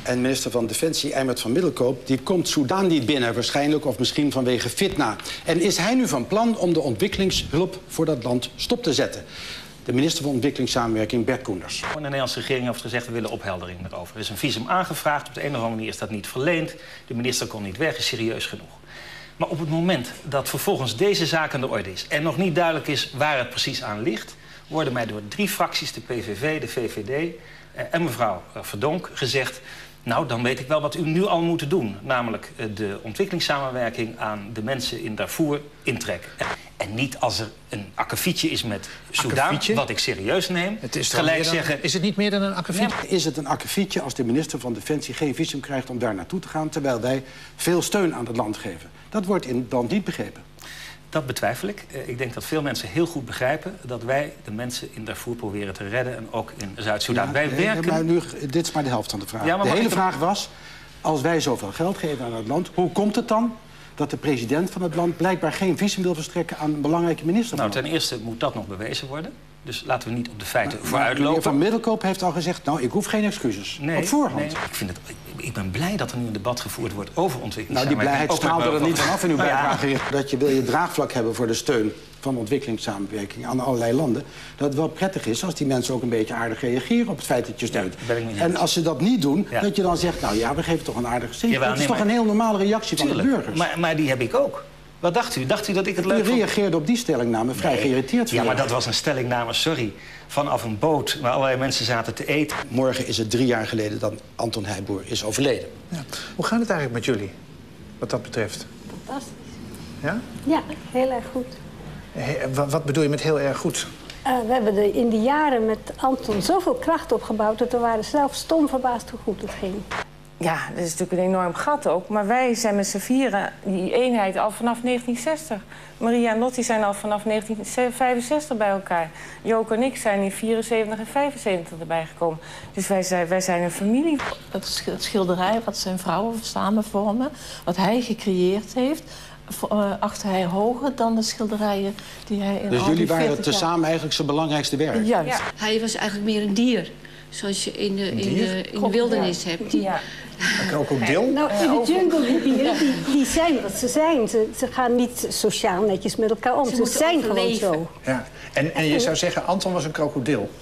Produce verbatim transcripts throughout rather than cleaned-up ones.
En minister van Defensie, Eimert van Middelkoop, die komt Soedan niet binnen waarschijnlijk, of misschien vanwege fitna. En is hij nu van plan om de ontwikkelingshulp voor dat land stop te zetten? De minister van Ontwikkelingssamenwerking, Bert Koenders. De Nederlandse regering heeft gezegd, we willen opheldering erover. Er is een visum aangevraagd, op de een of andere manier is dat niet verleend. De minister kon niet weg, is serieus genoeg. Maar op het moment dat vervolgens deze zaak aan de orde is en nog niet duidelijk is waar het precies aan ligt, worden mij door drie fracties, de P V V, de V V D eh, en mevrouw Verdonk, gezegd, nou, dan weet ik wel wat u nu al moet doen. Namelijk eh, de ontwikkelingssamenwerking aan de mensen in Darfur intrekken. En niet als er een akkefietje is met Soedan, wat ik serieus neem. Het is, gelijk dan, zeggen, is het niet meer dan een akkefietje? Ja, is het een akkefietje als de minister van Defensie geen visum krijgt om daar naartoe te gaan, terwijl wij veel steun aan het land geven? Dat wordt in het land niet begrepen. Dat betwijfel ik. Ik denk dat veel mensen heel goed begrijpen dat wij de mensen in Darfur proberen te redden en ook in Zuid-Soedan. Ja, wij nee, werken... maar nu, dit is maar de helft van de vraag. Ja, maar de hele ik... vraag was, als wij zoveel geld geven aan het land, hoe komt het dan dat de president van het land blijkbaar geen visum wil verstrekken aan een belangrijke minister? Nou, ten eerste moet dat nog bewezen worden. Dus laten we niet op de feiten maar, vooruitlopen. Meneer Van Middelkoop heeft al gezegd, nou, ik hoef geen excuses. Nee, op voorhand. Nee, ik, vind het, ik, ik ben blij dat er nu een debat gevoerd wordt over ontwikkelingssamenwerking. Nou, die blijheid straalde er niet vanaf in uw bijdrage. Ja. Dat je wil je draagvlak hebben voor de steun van ontwikkelingssamenwerking aan allerlei landen. Dat het wel prettig is als die mensen ook een beetje aardig reageren op het feit dat je steunt. Ja, en als ze dat niet doen, ja. dat je dan zegt, nou ja, we geven toch een aardige zin. Jawel, dat is nee, toch maar... een heel normale reactie Tuurlijk, van de burgers. Maar, maar die heb ik ook. Wat dacht u? Dacht u dat ik het leuk vond? U reageerde op die stellingname vrij nee. geïrriteerd. Ja, maar dat was een stellingname, sorry, vanaf een boot waar allerlei mensen zaten te eten. Morgen is het drie jaar geleden dat Anton Heijboer is overleden. Ja. Hoe gaat het eigenlijk met jullie, wat dat betreft? Fantastisch. Ja? Ja, heel erg goed. He, wat, wat bedoel je met heel erg goed? Uh, we hebben er in de jaren met Anton zoveel kracht opgebouwd dat we waren zelf stom verbaasd hoe goed het ging. Ja, dat is natuurlijk een enorm gat ook. Maar wij zijn met z'n vieren, die eenheid, al vanaf negentien zestig. Maria en Lottie zijn al vanaf negentien vijfenzestig bij elkaar. Joke en ik zijn in vierenzeventig en vijfenzeventig erbij gekomen. Dus wij zijn, wij zijn een familie. Het schilderij wat zijn vrouwen samen vormen, wat hij gecreëerd heeft, achter hij hoger dan de schilderijen die hij in Dus al jullie die waren tezamen eigenlijk zijn belangrijkste werk? Juist. Ja. Hij was eigenlijk meer een dier. Zoals je in de, in de, in de wildernis hebt. Die... Ja. Een krokodil? Nou, in de jungle, die dieren, die, die zijn wat ze zijn. Ze, ze gaan niet sociaal netjes met elkaar om. Ze, Ze ze zijn overleven. gewoon zo. Ja. En, en je zou zeggen, Anton was een krokodil?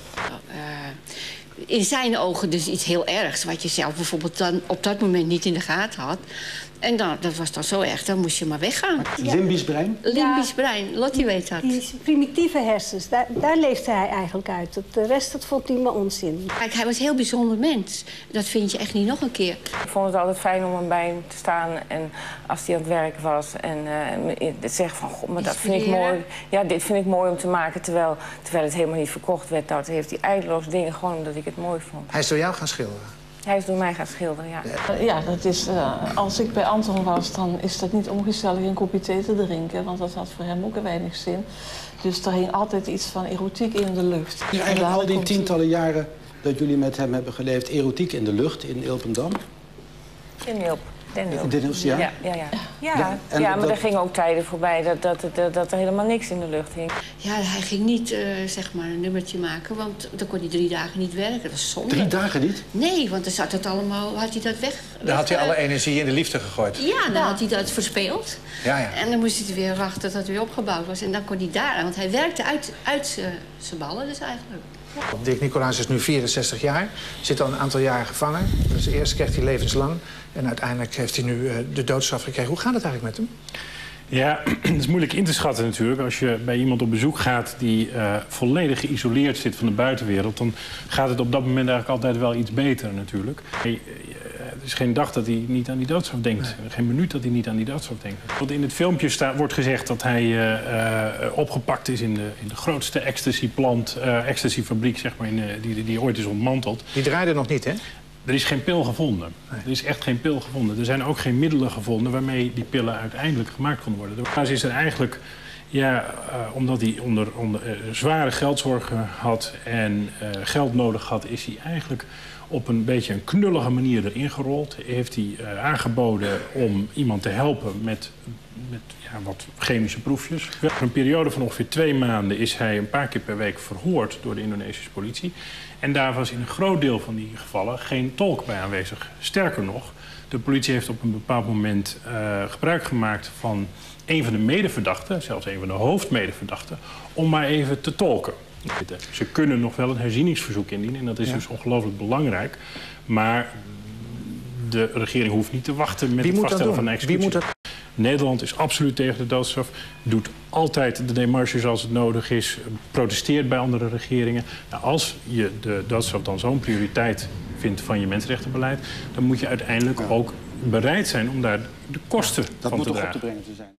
Uh, in zijn ogen dus iets heel ergs. Wat je zelf bijvoorbeeld dan op dat moment niet in de gaten had. En dan, dat was dan zo erg, dan moest je maar weggaan. Ja. Limbisch brein? Limbisch brein, Lottie weet dat. Die primitieve hersens, daar, daar leefde hij eigenlijk uit. De rest, dat vond hij maar onzin. Kijk, hij was een heel bijzonder mens. Dat vind je echt niet nog een keer. Ik vond het altijd fijn om hem bij hem te staan en als hij aan het werk was. En uh, zeggen van, god, maar dat vind ik mooi. Ja, dit vind ik mooi om te maken, terwijl, terwijl het helemaal niet verkocht werd. Nou, heeft hij eindeloos dingen, gewoon omdat ik het mooi vond. Hij is door jou gaan schilderen? Hij is door mij gaan schilderen, ja. Ja, dat is, uh, als ik bij Anton was, dan is dat niet om gezellig een kopje thee te drinken. Want dat had voor hem ook weinig zin. Dus er hing altijd iets van erotiek in de lucht. Dus eigenlijk al die tientallen jaren dat jullie met hem hebben geleefd, erotiek in de lucht in Ilpendam? In Ilp. In Den Hilst, ja? Ja, ja, ja. ja. Ja, en ja maar dat... er gingen ook tijden voorbij dat, dat, dat, dat er helemaal niks in de lucht hing. Ja, hij ging niet uh, zeg maar een nummertje maken, want dan kon hij drie dagen niet werken. Dat is zonde. Drie dagen niet? Nee, want dan zat het allemaal, had hij dat weg. Dan weg, had hij uh, alle energie in de liefde gegooid? Ja, dan ja. had hij dat verspeeld. Ja, ja. En dan moest hij weer wachten tot het weer opgebouwd was. En dan kon hij daar, want hij werkte uit, uit zijn ballen dus eigenlijk. Ja. Dirk Nicolaas is nu vierenzestig jaar, zit al een aantal jaren gevangen. Dus eerst kreeg hij levenslang en uiteindelijk heeft hij nu uh, de doodstraf gekregen. Hoe gaat het eigenlijk met hem? Ja, het is moeilijk in te schatten natuurlijk. Als je bij iemand op bezoek gaat die uh, volledig geïsoleerd zit van de buitenwereld, dan gaat het op dat moment eigenlijk altijd wel iets beter natuurlijk. Er is geen dag dat hij niet aan die doodstraf denkt. Nee. Geen minuut dat hij niet aan die doodstraf denkt. Want in het filmpje sta, wordt gezegd dat hij uh, uh, opgepakt is in de, in de grootste ecstasy-plant, uh, ecstasy-fabriek, zeg maar, in, uh, die, die ooit is ontmanteld. Die draaide nog niet, hè? Er is geen pil gevonden. Nee. Er is echt geen pil gevonden. Er zijn ook geen middelen gevonden waarmee die pillen uiteindelijk gemaakt konden worden. Dus is er eigenlijk Ja, uh, omdat hij onder, onder uh, zware geldzorgen had en uh, geld nodig had, is hij eigenlijk op een beetje een knullige manier erin gerold. Heeft hij uh, aangeboden om iemand te helpen met, met ja, wat chemische proefjes. Voor een periode van ongeveer twee maanden is hij een paar keer per week verhoord door de Indonesische politie. En daar was in een groot deel van die gevallen geen tolk bij aanwezig. Sterker nog, de politie heeft op een bepaald moment uh, gebruik gemaakt van een van de medeverdachten, zelfs een van de hoofdmedeverdachten, om maar even te tolken. Ze kunnen nog wel een herzieningsverzoek indienen en dat is ja. dus ongelooflijk belangrijk. Maar de regering hoeft niet te wachten met Wie het moet vaststellen van een executie. Wie moet dat... Nederland is absoluut tegen de doodstraf, doet altijd de démarches als het nodig is, protesteert bij andere regeringen. Nou, als je de doodstraf dan zo'n prioriteit vindt van je mensenrechtenbeleid, dan moet je uiteindelijk ja. ook bereid zijn om daar de kosten ja, dat van moet te toch dragen. op te brengen te zijn.